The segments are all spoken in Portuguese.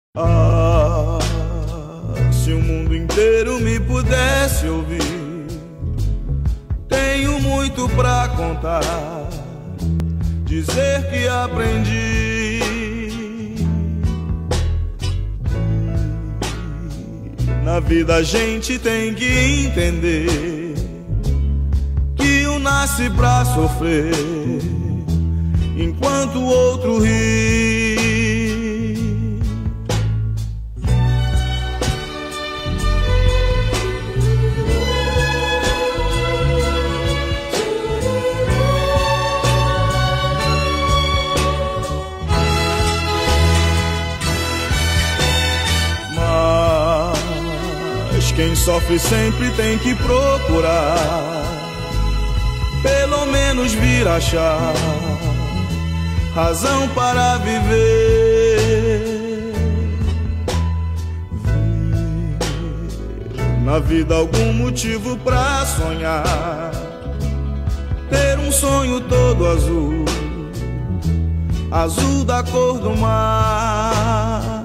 Ah, se o mundo inteiro me pudesse ouvir, tenho muito pra contar, dizer que aprendi. Na vida a gente tem que entender que um nasce pra sofrer, enquanto o outro ri. Mas quem sofre sempre tem que procurar, pelo menos vir achar razão para viver. Ver na vida algum motivo pra sonhar, ter um sonho todo azul, azul da cor do mar.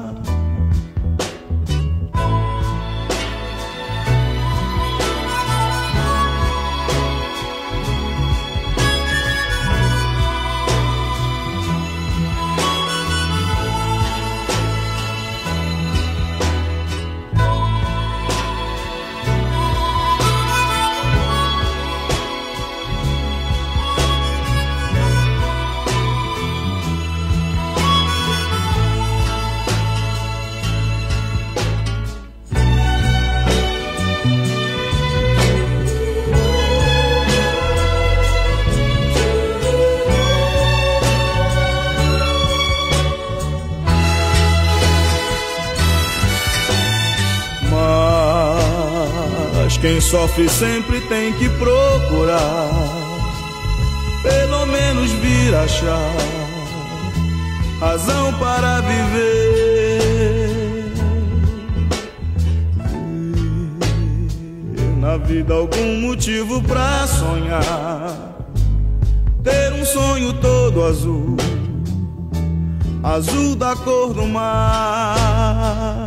Quem sofre sempre tem que procurar, pelo menos vir achar razão para viver. Ver na vida algum motivo pra sonhar, ter um sonho todo azul, azul da cor do mar.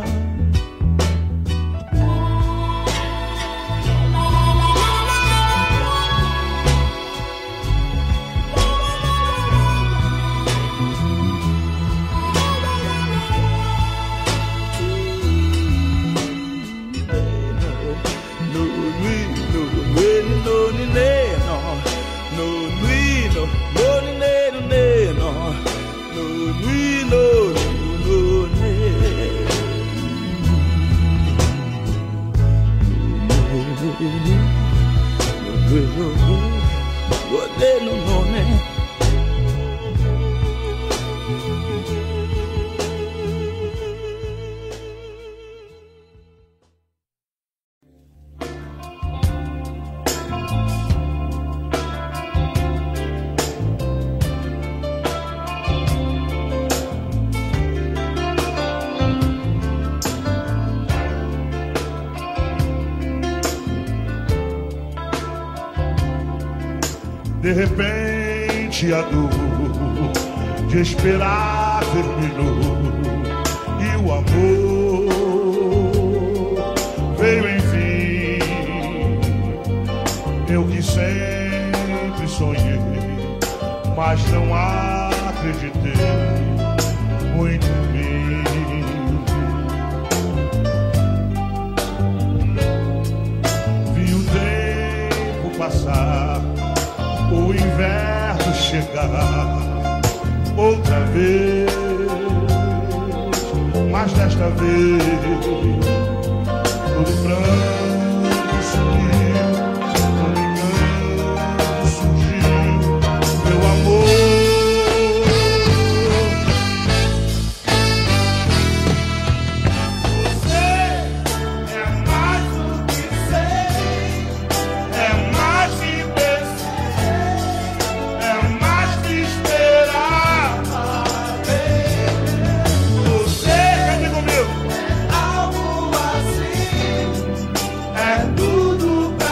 De repente a dor de esperar terminou e o amor veio enfim. Eu que sempre sonhei, mas não acreditei muito em mim. Vi o tempo passar, o inverno chegar outra vez, mas desta vez todo pranto sumiu, todo engano surgiu, meu amor. Você é mais do que sei, é mais que tudo pra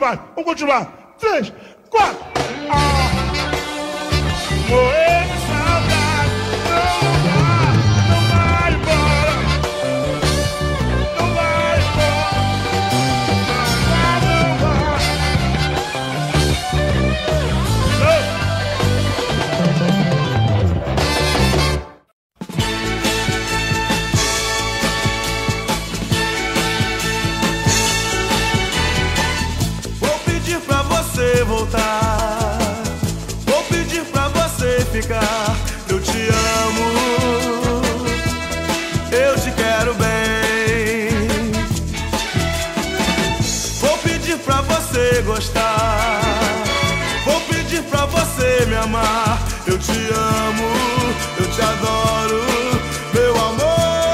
vai. Vamos continuar. 3, 4. Morrer de saudade. Não vai embora. Não vai embora. Não vai. Vou pedir pra você voltar. Vou pedir pra você ficar. Eu te amo. Eu te quero bem. Vou pedir pra você gostar. Vou pedir pra você me amar. Eu te amo. Eu te adoro. Meu amor.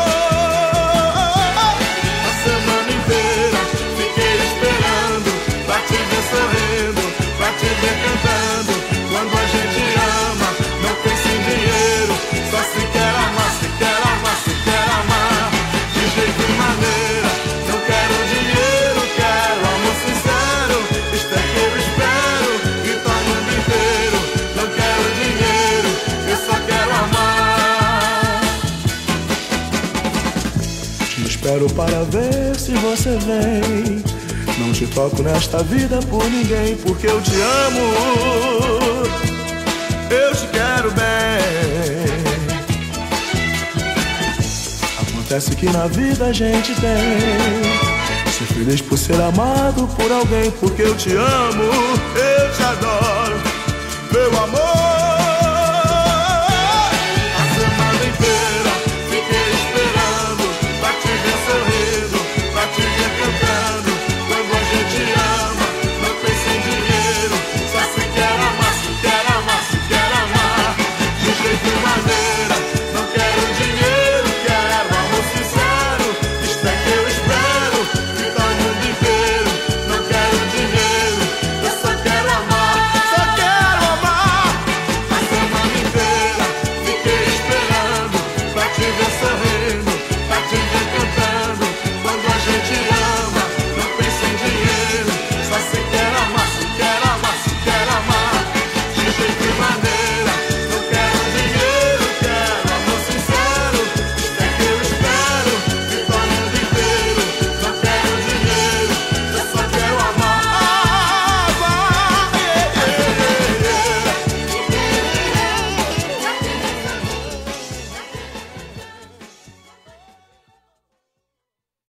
A semana inteira fiquei esperando pra te ver sorrindo, pra te ver cantando. Quando a gente ama, não pensa em dinheiro. Só se quer amar, se quer amar, se quer amar. De jeito e maneira, não quero dinheiro, quero amor sincero. Isto é que eu espero, grita o mundo inteiro. Não quero dinheiro, eu só quero amar. Te espero para ver se você vem. Não te toco nesta vida por ninguém, porque eu te amo. Eu te quero bem. Acontece que na vida a gente tem ser feliz por ser amado por alguém, porque eu te amo, eu te adoro, meu amor.